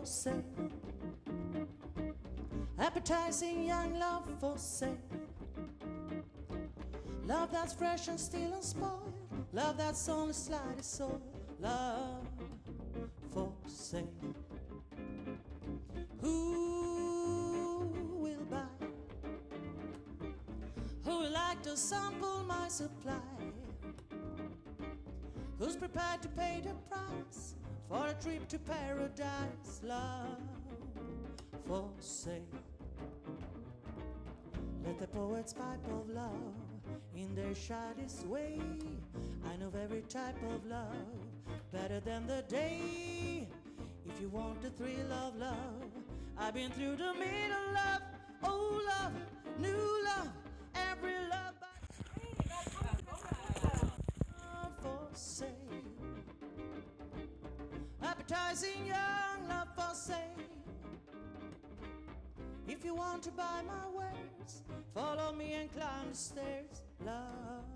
for sale. Appetizing young love for sale. Love that's fresh and still unspoiled. Love that's only slightly soiled. Love for sale. Who will buy? Who would like to sample my supply? Who's prepared to pay the price for a trip to paradise? Love for sale. Let the poets pipe of love in their shyest way. I know every type of love better than the day. If you want the thrill of love, I've been through the middle of old love, new love, every love for sale. Appetizing young love for sale. If you want to buy my wares, follow me and climb the stairs. Love